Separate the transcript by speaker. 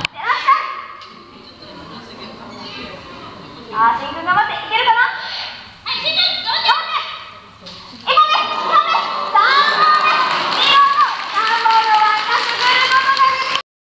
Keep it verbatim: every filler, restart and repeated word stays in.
Speaker 1: あー、しんくん頑張っていけるか